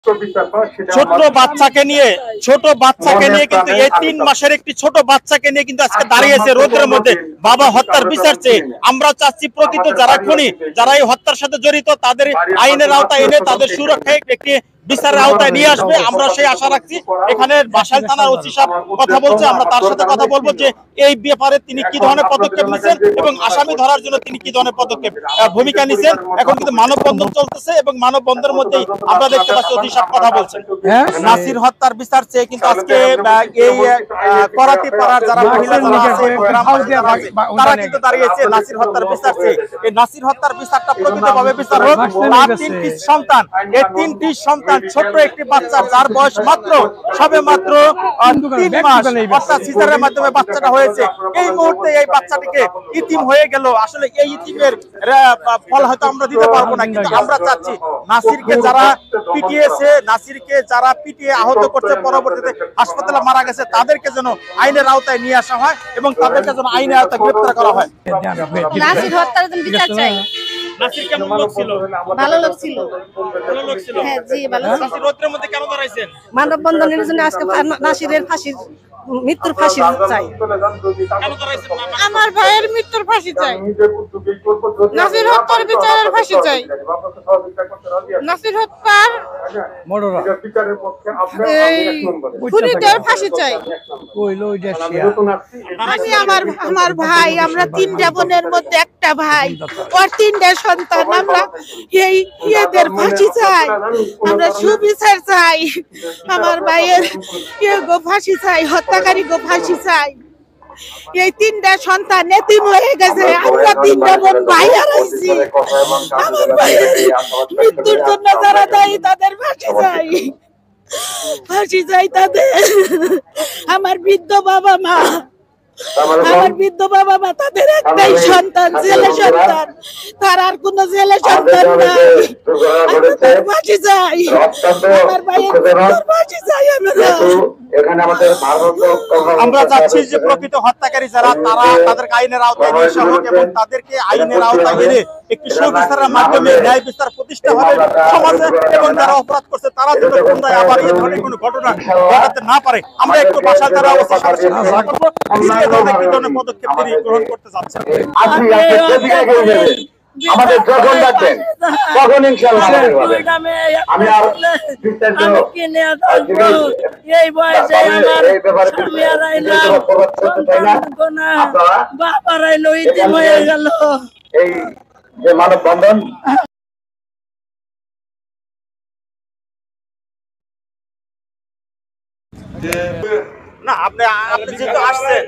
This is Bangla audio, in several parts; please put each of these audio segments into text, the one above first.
ছোট বাচ্চাকে নিয়ে কিন্তু এই 3 মাসের একটি ছোট বাচ্চাকে নিয়ে কিন্তু আজকে দাঁড়িয়েছে রোদের মধ্যে বাবা হত্যার বিচার চেয়ে। আমরা চাচ্ছি প্রকৃত যারা খুনি, যারা এই হত্যার সাথে জড়িত, তাদের আইনের আওতায় এনে তাদের সুরক্ষায় একটি বিচারের আওতায় নিয়ে আসবে, আমরা সেই আশা রাখছি। এখানে বাসাইল থানার ওসি সাহেব কথা বলছে, আমরা তার সাথে কথা বলবো যে এই ব্যাপারে তিনি কি ধরনের পদক্ষেপ নিচ্ছেন এবং আসামি ধরার জন্য তিনি কি ধরনের পদক্ষেপ ভূমিকা নিচ্ছেন। এখন কিন্তু মানববন্ধন চলতেছে এবং মানববন্ধনের মধ্যেই আমরা দেখতে পাচ্ছি ওসি সাহেব কথা বলছেন। নাসির হত্যার বিচার চেয়ে কিন্তু আজকে এই করাতি পাড়ার যারা মহিলা যারা আছে তারা কিন্তু দাঁড়িয়েছে নাসির হত্যার বিচার চেয়ে। এই নাসির হত্যার বিচারটা প্রকৃতভাবে বিচার হোক। তার 3টি সন্তান, এই 3টি সন্তান ছোট্ট একটি বাচ্চা যার বয়স সবে মাত্র 3 মাস, অর্থাৎ সিজারের মাধ্যমে বাচ্চাটা হয়েছে। এই মুহূর্তে এই বাচ্চাটিকে ইতিম হয়ে গেল। আসলে এই ইতিমের ফল হয়তো আমরা দিতে পারবো না, কিন্তু আমরা চাচ্ছি নাসিরকে যারা পিটিয়েছে, নাসিরকে যারা পিটিয়ে আহত করছে, পরবর্তীতে হাসপাতালে মারা গেছে, তাদেরকে যেন আইনের আওতায় নিয়ে আসা হয় এবং তাদেরকে যেন আইনের আওতায় গ্রেফতার করা হয়। নাসির হত্যার বিচার চাই। নাসির কেমন লোক ছিল? ভালো লোক ছিল। ভালো লোক ছিল। হ্যাঁ জি, ভালো ছিল। নাসির রোদের মধ্যে কেন দাঁড়াইছেন? মানববন্ধনের জন্য আজকে নাসিরের মৃত্যুর ফাঁসি চাই। আমার ভাইয়ের মৃত্যুর ফাঁসি চাই। নাসির হত্যার বিচারের ফাঁসি চাই। নাসির হত্যার খুনিদের ফাঁসি চাই। আমি আমার ভাই, আমরা 3টা বোনের মধ্যে একটা ভাই, ওর 3টা সন্তান, আমরা এই ইয়েদের ফাঁসি চাই, আমরা সুবিচার চাই। আমার ভাইয়ের ফাঁসি চাই, হত্যাকারী গো ফাঁসি চাই। এই 3টা সন্তান এতিম হয়ে গেছে, আমরা 3টা বোন ভাই হারাইছি। আমার ভাইয়ের মৃত্যুর জন্য যারা দায়ী তাদের ফাঁসি চাই, ফাঁসি চাই তাদের। আমার বৃদ্ধ বাবা মা, তাদের একটাই সন্তান, ছেলে সন্তান, তার আর কোন ছেলে সন্তান নাই। ফাঁসি চাই, আমার ভাইয়ের ফাঁসি চাই। আমরা চাচ্ছি যে প্রকৃত হত্যাকারী যারা, তারা তাদেরকে আইনের আওতায় নিয়ে আসা হোক এবং তাদেরকে আইনের আওতায় এনে একটি সুবিচারের মাধ্যমে ন্যায় বিচার প্রতিষ্ঠা হবে সমাজে, এবং যারা অপরাধ করছে তারা যেন পুনরায় আবার এই ধরনের কোনো ঘটনা ঘটাতে না পারে। আমরা একটু বাসায় যারা পদক্ষেপ তিনি গ্রহণ করতে যাচ্ছেন। আমাদের যখন ডাকবেন তখন ইনশাআল্লাহ আমি আর এই বয়সে আমার স্বামী হারাইলাম, বাবা হারাইলো, ইতিম হয়ে গেল। এই যে মানববন্ধন না, আপনি যেহেতু আসছেন,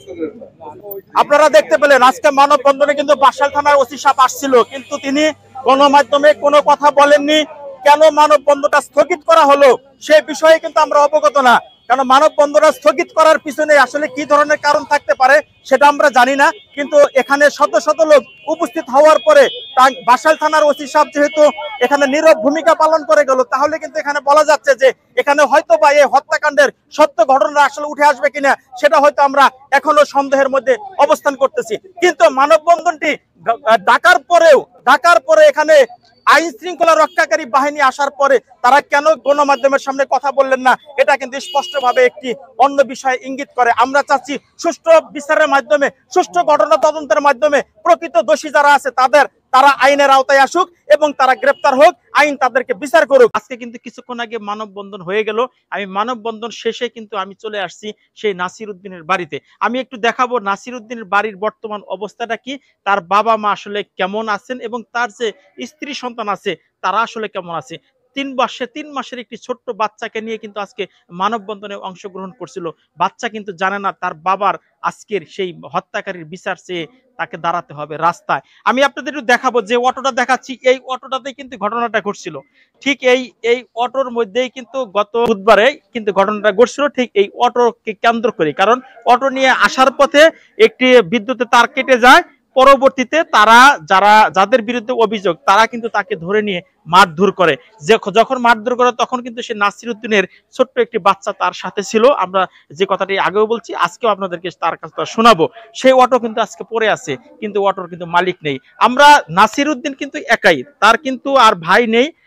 আপনারা দেখতে পেলেন আজকে মানববন্ধনে কিন্তু বাসাইল থানার ওসি সাহেব আসছিল, কিন্তু তিনি গণমাধ্যমে কোনো কথা বলেননি। কেন মানববন্ধনটা স্থগিত করা হলো সেই বিষয়ে কিন্তু আমরা অবগত না। কারণ মানববন্ধনটা স্থগিত করার পিছনে আসলে কি ধরনের কারণ থাকতে পারে সেটা আমরা জানি না, কিন্তু এখানে শত শত লোক উপস্থিত হওয়ার পরে বাসাইল থানার ওসি সাহেব যেহেতু এখানে নীরব ভূমিকা পালন করে গেল, তাহলে কিন্তু এখানে বলা যাচ্ছে যে এখানে হয়তো বা এই হত্যাকাণ্ডের সত্য ঘটনা আসলে উঠে আসবে কিনা সেটা হয়তো আমরা এখনো সন্দেহের মধ্যে অবস্থান করতেছি। কিন্তু মানববন্ধনটি ডাকার পরে এখানে আইন শৃঙ্খলা রক্ষাকারী বাহিনী আসার পরে তারা কেন গণমাধ্যমের সামনে কথা বললেন না, এটা কিন্তু স্পষ্টভাবে একটি অন্য বিষয় ইঙ্গিত করে। আমরা চাচ্ছি সুষ্ঠু বিচারের মাধ্যমে, সুষ্ঠু ঘটনা তদন্তের মাধ্যমে প্রকৃত দোষী যারা আছে তারা আইনের আওতায় আসুক এবং তারা গ্রেপ্তার হোক, আইন তাদেরকে বিচার করুক। আজকে কিন্তু কিছুক্ষণ আগে মানববন্ধন হয়ে গেল। আমি মানববন্ধন শেষে কিন্তু আমি চলে আসছি সেই নাসির উদ্দিনের বাড়িতে। আমি একটু দেখাবো নাসির উদ্দিনের বাড়ির বর্তমান অবস্থাটা কি, তার বাবা মা আসলে কেমন আছেন এবং তার যে স্ত্রী সন্তান আছে তারা আসলে কেমন আছে। 3 মাসের একটি ছোট্ট বাচ্চাকে নিয়ে কিন্তু আজকে মানববন্ধনে অংশগ্রহণ করছিল। বাচ্চা কিন্তু জানে না তার বাবার আজকের সেই হত্যাকারীর বিচার চেয়ে তাকে দাঁড়াতে হবে রাস্তায়। আমি আপনাদের একটু দেখাবো, যে অটোটা দেখাচ্ছি এই অটোটাতেই কিন্তু ঘটনাটা ঘটছিল। ঠিক এই অটোর মধ্যেই কিন্তু গত বুধবারে কিন্তু ঘটনাটা ঘটছিল, ঠিক এই অটোকে কেন্দ্র করে। কারণ অটো নিয়ে আসার পথে একটি বিদ্যুতের তার কেটে যায়, পরবর্তীতে তারা যাদের বিরুদ্ধে অভিযোগ তারা কিন্তু তাকে ধরে নিয়ে মারধর করে। যখন মারধর করে তখন কিন্তু সে নাসির উদ্দিনের ছোট্ট একটি বাচ্চা তার সাথে ছিল। আমরা যে কথাটি আগেও বলছি, আজকেও আপনাদেরকে তার কাছে শোনাবো। সেই অটো কিন্তু আজকে পড়ে আছে, কিন্তু অটোর কিন্তু মালিক নেই। আমরা নাসির উদ্দিন কিন্তু একাই, তার কিন্তু আর ভাই নেই,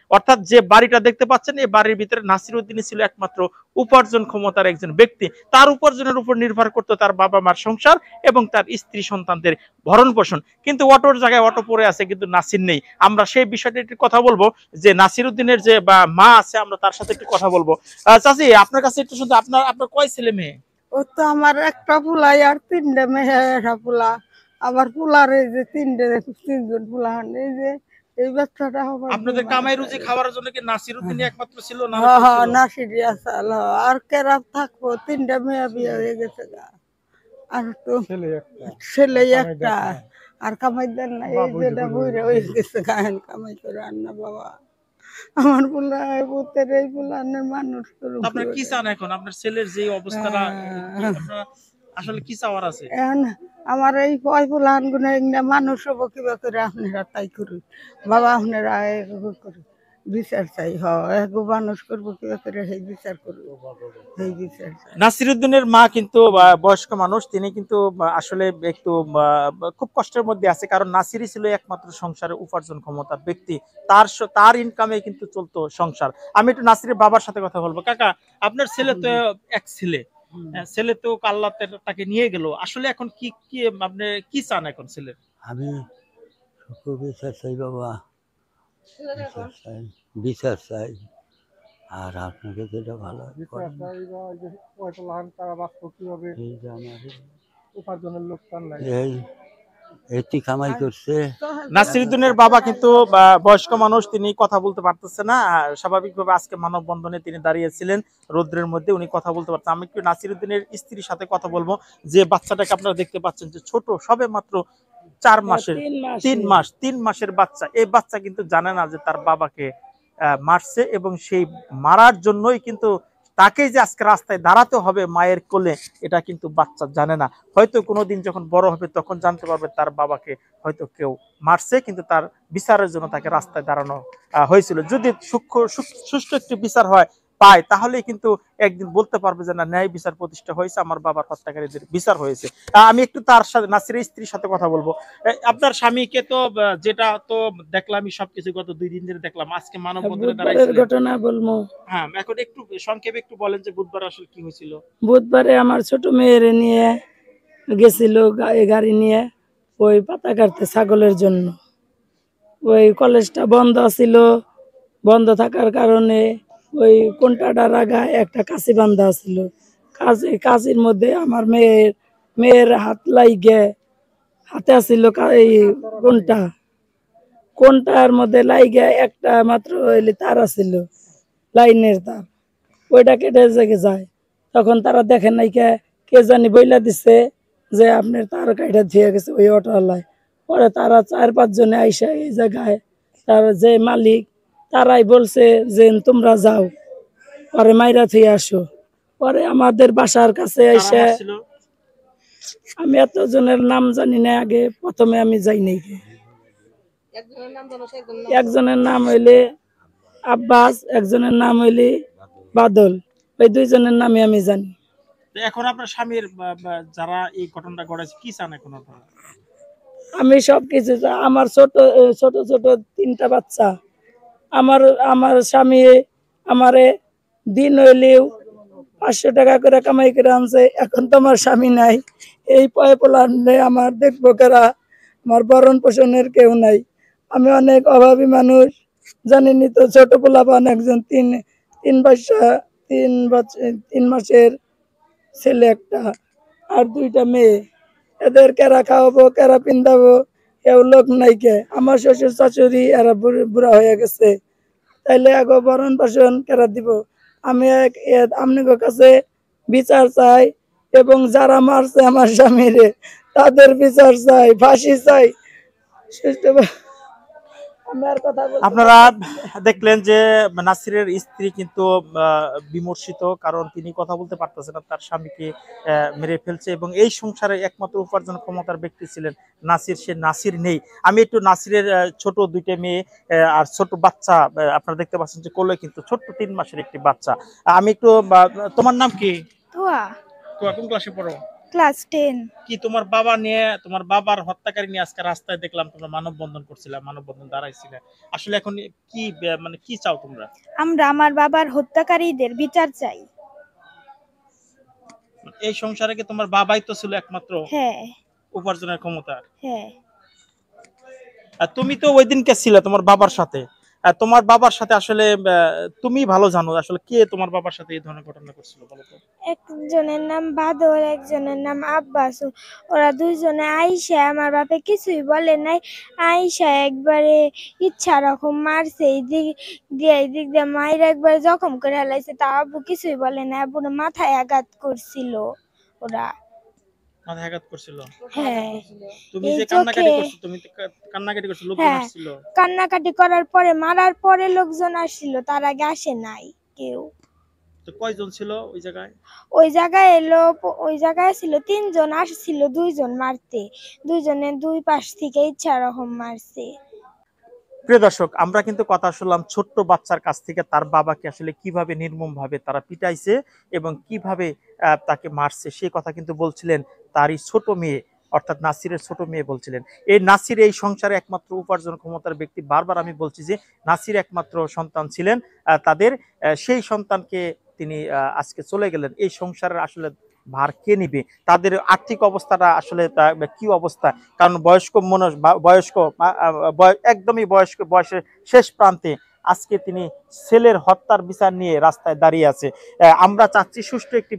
অর্থাৎ যে বাড়িটা দেখতে পাচ্ছেন এই বাড়ির ভিতরে নাসির উদ্দিনই ছিল একমাত্র উপার্জন ক্ষমতার একজন ব্যক্তি। তার উপার্জনের উপর নির্ভর করতো তার বাবা মার সংসার এবং তার স্ত্রী সন্তানদের ভরণ পোষণ। কিন্তু অটোর জায়গায় অটো পড়ে আছে, কিন্তু নাসির নেই। আমরা সেই বিষয়টা একটু কথা বলবো যে নাসির উদ্দিনের যে মা আছে, আমরা তার সাথে একটু কথা বলবো। চাচি, আপনার কাছে একটু শুনতে, আপনার কয় ছেলে মেয়ে? ও তো আমার একটা পোলাই আর তিনটে মেয়েরা পোলা, আবার পোলার এই যে তিনজন পোলা, এই যে এই বাচ্চাটা হবে। আপনাদের কামাই রুজি খাওয়ার জন্য কি নাসির উদ্দিনই একমাত্র ছিল না? নাসিরি আসাল আর কেরা থাকবো, তিনটা মেয়ে বিয়ে হয়ে গেছে গা, আর তো ছেলে একটা, আর কামাই দেন না, এই যেটা বইরে হয়ে গেছে গায়েন কামাই করে আর না বাবা। আমার পোলা পুতের এই পোলানের মানুষ করুক। আপনার কি চান এখন? আপনার ছেলের যে অবস্থাটা, আপনারা আসলে কি চাওয়ার আছে? এখন আমার এই পয় পোলান গুলো মানুষ হবো কিবা করে, আপনারা তাই করুন বাবা, আপনারা করুন বিচার চাই। হগো মানুষ করবো কিবা করে, সেই বিচার করবো, সেই বিচার চাই। নাসির উদ্দিনের মা কিন্তু বয়স্ক মানুষ, তিনি কিন্তু আসলে একটু খুব কষ্টের মধ্যে আছে, কারণ নাসিরই ছিল একমাত্র সংসারের উপার্জন ক্ষমতার ব্যক্তি। তার ইনকামে কিন্তু চলতো সংসার। আমি একটু নাসিরের বাবার সাথে কথা বলবো। কাকা, আপনার ছেলে তো এক ছেলে তো আল্লাহ তাকে নিয়ে গেল, আসলে এখন কি কি আপনি কি চান এখন ছেলের? আমি বিচার চাই বাবা, বিচার চাই। আর আপনাকে যেটা ভালো এই কামাই করছে। নাসির উদ্দিনের বাবা কিন্তু বয়স্ক মানুষ, তিনি কথা বলতে পারতেছে না। স্বাভাবিকভাবে আজকে মানববন্ধনে তিনি দাঁড়িয়েছিলেন রোদ্রের মধ্যে, উনি কথা বলতে পারছেন। আমি একটু নাসির উদ্দিনের স্ত্রীর সাথে কথা বলবো। যে বাচ্চাটাকে আপনারা দেখতে পাচ্ছেন যে ছোট, সবে মাত্র 4 মাসের, 3 মাসের বাচ্চা। এই বাচ্চা কিন্তু জানে না যে তার বাবাকে মারছে, এবং সেই মারার জন্যই কিন্তু তাকে যে আজকে রাস্তায় দাঁড়াতে হবে মায়ের কোলে, এটা কিন্তু বাচ্চা জানে না। হয়তো কোনোদিন যখন বড় হবে তখন জানতে পারবে তার বাবাকে হয়তো কেউ মারছে, কিন্তু তার বিচারের জন্য তাকে রাস্তায় দাঁড়ানো হয়েছিল। যদি সুষ্ঠু একটি বিচার পায়, তাহলে কিন্তু একদিন বলতে পারবে যে না, ন্যায় বিচার প্রতিষ্ঠা হয়েছে, আমার বাবার হত্যাকারীদের বিচার হয়েছে। আমি একটু তার সাথে, নাসিরের স্ত্রীর সাথে কথা বলবো। আপনার স্বামীকে তো যেটা তো দেখলাম সবকিছু গত 2 দিন ধরে দেখলাম, আজকে মানববন্ধনে দাঁড়াইছিলেন, ঘটনা বলবো। হ্যাঁ, এখন একটু সংক্ষেপে একটু বলেন যে বুধবার আসলে কি হয়েছিল। বুধবারে আমার ছোট মেয়ের নিয়ে গেছিল গাড়ি নিয়ে ওই পাতা কাটতে ছাগলের জন্য। ওই কলেজটা বন্ধ ছিল, বন্ধ থাকার কারণে ওই কোনটাটার আগায় একটা কাশি বান্ধা ছিল। কাশির মধ্যে আমার মেয়ের হাত লাইগে, হাতে আসছিল এই কোনটার মধ্যে লাইগে একটা মাত্র তার আছিল, লাইনের তার, ওইটা কেটে জেগে যায়। তখন তারা দেখেন নাই, কে জানি বইলা দিছে যে আপনার তার কাইটা ধুয়ে গেছে ওই অটোওয়ালায়। পরে তারা 4-5 জনে আইসা এই জায়গায়, তার যে মালিক, তারাই বলছে যে তোমরা যাও, পরে মাইরা থুয়ে আসো। পরে আমাদের বাসার কাছে আইসা, আমি এতজনের নাম জানি না, আগে প্রথমে আমি যাই নাই। একজনের নাম হইলে আব্বাস, একজনের নাম হইলে বাদল, ওই 2 জনের নামে আমি জানি। এখন আপনার স্বামীর যারা এই ঘটনাটা ঘটাইছে কি চান এখন আপনারা? আমি সবকিছু, আমার ছোট ছোট 3টা বাচ্চা, আমার স্বামী আমারে দিন হইলেও 500 টাকা করে কামাই করে আনছে। এখন তো আমার স্বামী নাই, এই পয় পোলানে আমার দেখবো কারা, আমার ভরণ পোষণের কেউ নাই। আমি অনেক অভাবী মানুষ, জানিনি তো, ছোট পোলাপান একজন, 3 মাসের ছেলে একটা, আর 2টা মেয়ে। এদের কেরা খাওয়াবো, কেরা পিন্দাবো, কেউ লোক নাই। আমার শ্বশুর শাশুড়ি এরা বুড়া হয়ে গেছে, তাইলে আগে ভরণ পোষণ কেরা দিব? আমি আপনাদের কাছে বিচার চাই, এবং যারা মারছে আমার স্বামীরে তাদের বিচার চাই, ফাঁসি চাই। আপনারা দেখলেন যে নাসিরের স্ত্রী কিন্তু বিমর্ষিত, কারণ তিনি কথা বলতে পারতেছেন না, তার স্বামীকে মেরে ফেলছে, এবং এই সংসারে একমাত্র উপার্জন ক্ষমতার ব্যক্তি ছিলেন নাসির, সে নাসির নেই। আমি একটু নাসিরের ছোট 2টে মেয়ে আর ছোট বাচ্চা আপনারা দেখতে পাচ্ছেন যে কোলে কিন্তু ছোট্ট 3 মাসের একটি বাচ্চা। আমি একটু, তোমার নাম কি? তোয়া। কোন ক্লাসে পড়ো? ক্লাস 10। কি তোমার বাবা নিয়ে, তোমার বাবার হত্যাকারী নিয়ে আজকে রাস্তায় দেখলাম তোমরা মানববন্ধন করছিলা, মানববন্ধন দাঁড়াইছিলে, আসলে এখন কি মানে কি চাও তোমরা? আমরা আমার বাবার হত্যাকারীদের বিচার চাই। এই সংসারে কি তোমার বাবাই তো ছিল একমাত্র হ্যাঁ উপার্জনের ক্ষমতা? হ্যাঁ। আর তুমি তো ওই দিনকে ছিলে তোমার বাবার সাথে, আর তোমার বাবার সাথে আসলে তুমি ভালো জানো আসলে কে তোমার বাবার সাথে এই ধরনের ঘটনা করছিল বলো তো? একজনের নাম বাদর, একজনের নাম আব্বাস। ওরা দুইজনে আইসা আমার বাপে কিছুই বলে নাই। আইসা একবারে ইচ্ছা রকম মারছে, এই দিক দিয়ে মায়ের একবার জখম করে হেলাইছে। তা আব্বু কিছুই বলে নাই, আব্বুর মাথায় আঘাত করছিল ওরা। মাথায় আঘাত করছিল? হ্যাঁ। তুমি এই যে কান্নাকাটি চোখে- করছো, তুমি তো কান্নাকাটি করছো, লোকজন হ্যাঁ, আসছিল? কান্নাকাটি করার পরে মারার পরে লোকজন আসছিল, তার আগে আসে নাই কেউ। তো কয়জন ছিল ওই জায়গায়? ওই জায়গায় ছিল 3 জন, আসছিল 2 জন মারতে। দুইজনে দুই পাশ থেকে ইচ্ছা রকম মারছে। প্রিয় দর্শক, আমরা কিন্তু কথা শুনলাম ছোট্ট বাচ্চার কাছ থেকে তার বাবাকে আসলে কিভাবে নির্মম ভাবে তারা পিটাইছে এবং কিভাবে তাকে মারছে সেই কথা কিন্তু বলছিলেন তারই ছোট মেয়ে, অর্থাৎ নাসিরের ছোট মেয়ে বলছিলেন। এই নাসির এই সংসারে একমাত্র উপার্জন ক্ষমতার ব্যক্তি। বারবার আমি বলছি যে নাসির একমাত্র সন্তান ছিলেন তাদের, সেই সন্তানকে তিনি আজকে চলে গেলেন। এই সংসারের আসলে ভার কে নিবে? তাদের আর্থিক অবস্থাটা আসলে কি অবস্থা? কারণ বয়স্ক মানুষ, একদমই বয়সের শেষ প্রান্তে আজকে তিনি ছেলের হত্যার বিচার নিয়ে রাস্তায় দাঁড়িয়ে আছে। আমরা চাচ্ছি সুষ্ঠু একটি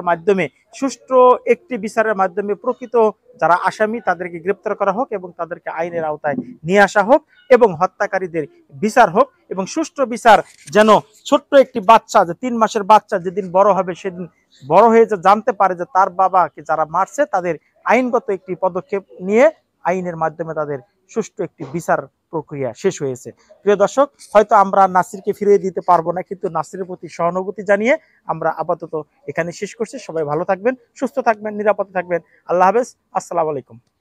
বিচারের মাধ্যমে প্রকৃত যারা আসামি তাদেরকে গ্রেপ্তার করা হোক এবং তাদেরকে আইনের আওতায় নিয়ে আসা হোক এবং হত্যাকারীদের বিচার হোক এবং সুষ্ঠু বিচার যেন ছোট্ট একটি বাচ্চা, যে 3 মাসের বাচ্চা যেদিন বড় হবে সেদিন বড় হয়ে যে জানতে পারে যে তার বাবাকে যারা মারছে তাদের আইনগত একটি পদক্ষেপ নিয়ে আইনের মাধ্যমে তাদের সুষ্ঠু একটি বিচার প্রক্রিয়া শেষ হয়েছে। প্রিয় দর্শক, হয়তো আমরা নাসিরকে ফিরিয়ে দিতে পারবো না, কিন্তু নাসিরের প্রতি সহানুভূতি জানিয়ে আমরা আপাতত এখানে শেষ করছি। সবাই ভালো থাকবেন, সুস্থ থাকবেন, নিরাপদে থাকবেন। আল্লাহ হাফেজ, আসসালামু আলাইকুম।